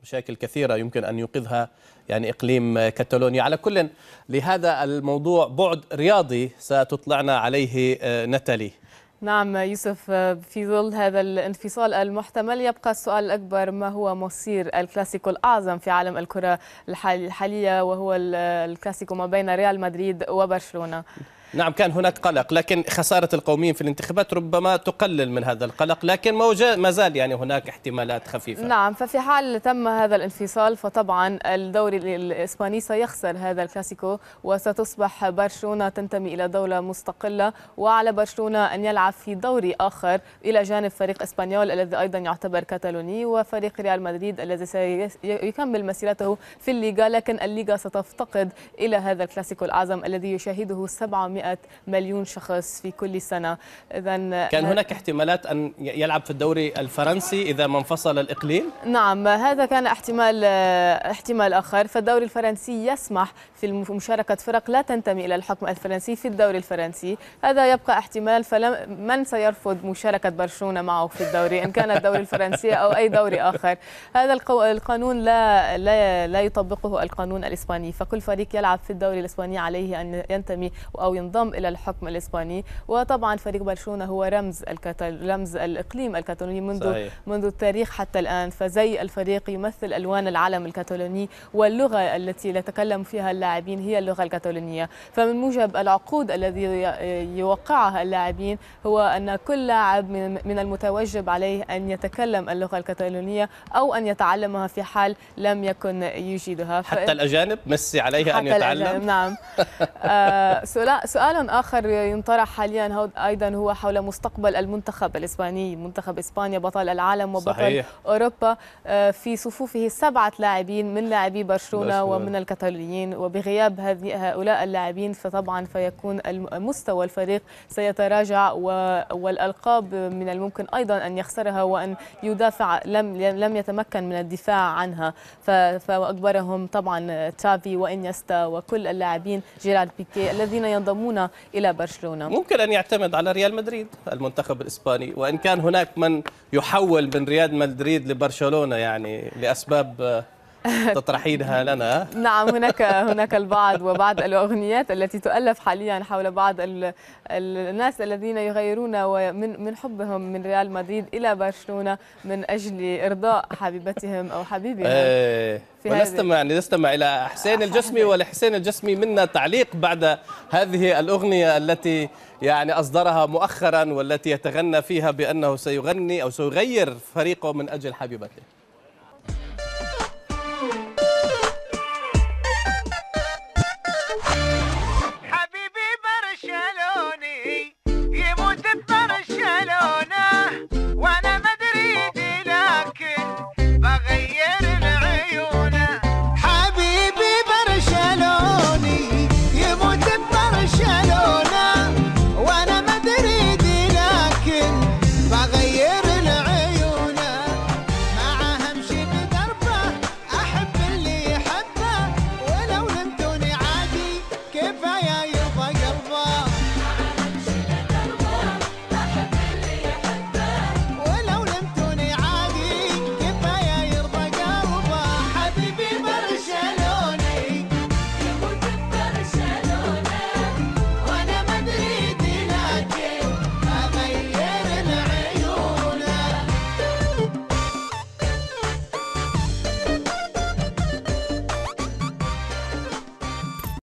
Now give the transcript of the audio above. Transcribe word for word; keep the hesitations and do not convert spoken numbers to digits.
مشاكل كثيرة يمكن أن يوقظها يعني إقليم كتالونيا. على كل، لهذا الموضوع بعد رياضي ستطلعنا عليه نتالي. نعم يوسف، في ظل هذا الانفصال المحتمل يبقى السؤال الأكبر: ما هو مصير الكلاسيكو الأعظم في عالم الكرة الحالية، وهو الكلاسيكو ما بين ريال مدريد وبرشلونة؟ نعم، كان هناك قلق، لكن خسارة القوميين في الانتخابات ربما تقلل من هذا القلق، لكن ما زال يعني هناك احتمالات خفيفة. نعم، ففي حال تم هذا الانفصال فطبعا الدوري الإسباني سيخسر هذا الكلاسيكو، وستصبح برشلونة تنتمي إلى دولة مستقلة، وعلى برشلونة أن يلعب في دوري آخر إلى جانب فريق إسبانيول الذي أيضا يعتبر كتالوني، وفريق ريال مدريد الذي سيكمل مسيرته في الليغا. لكن الليغا ستفتقد إلى هذا الكلاسيكو الأعظم الذي يشاهده سبعمائة مليون شخص في كل سنة. إذن كان هناك احتمالات أن يلعب في الدوري الفرنسي إذا ما انفصل الإقليم؟ نعم، هذا كان احتمال احتمال آخر. فالدوري الفرنسي يسمح في مشاركة فرق لا تنتمي إلى الحكم الفرنسي في الدوري الفرنسي، هذا يبقى احتمال. فمن سيرفض مشاركة برشلونة معه في الدوري إن كان الدوري الفرنسي أو أي دوري آخر؟ هذا القانون لا لا لا يطبقه القانون الإسباني، فكل فريق يلعب في الدوري الإسباني عليه أن ينتمي أو ينضم إلى الحكم الإسباني. وطبعا فريق برشلونة هو رمز الكتال... رمز الإقليم الكتالوني منذ صحيح. منذ التاريخ حتى الآن، فزي الفريق يمثل ألوان العلم الكتالوني، واللغة التي يتكلم فيها اللاعبين هي اللغة الكتالونية. فمن موجب العقود الذي يوقعها اللاعبين هو أن كل لاعب من المتوجب عليه أن يتكلم اللغة الكتالونية أو أن يتعلمها في حال لم يكن يجيدها. حتى الأجانب ميسي عليه أن يتعلم. نعم. آه سؤال آخر ينطرح حاليا أيضا هو حول مستقبل المنتخب الإسباني. منتخب إسبانيا بطل العالم وبطل صحيح. أوروبا، آه في صفوفه سبعة لاعبين من لاعبي برشلونة ومن الكتالونيين، وبغياب هؤلاء اللاعبين فطبعا فيكون مستوى الفريق سيتراجع، والألقاب من الممكن أيضا أن يخسرها وأن يدافع لم لم يتمكن من الدفاع عنها. فأكبرهم طبعا تشافي وإنيستا وكل اللاعبين جيرارد بيكي الذين ينضمون إلى برشلونة. ممكن أن يعتمد على ريال مدريد المنتخب الإسباني، وإن كان هناك من يحول من ريال مدريد لبرشلونة يعني لأسباب تطرحينها لنا. نعم، هناك هناك البعض وبعض الأغنيات التي تؤلف حاليا حول بعض الناس الذين يغيرون من من حبهم من ريال مدريد إلى برشلونة من أجل إرضاء حبيبتهم أو حبيبهم. ايه ونستمع نستمع إلى حسين الجسمي، ولحسين الجسمي منا تعليق بعد هذه الأغنية التي يعني أصدرها مؤخرا والتي يتغنى فيها بأنه سيغني أو سيغير فريقه من أجل حبيبته.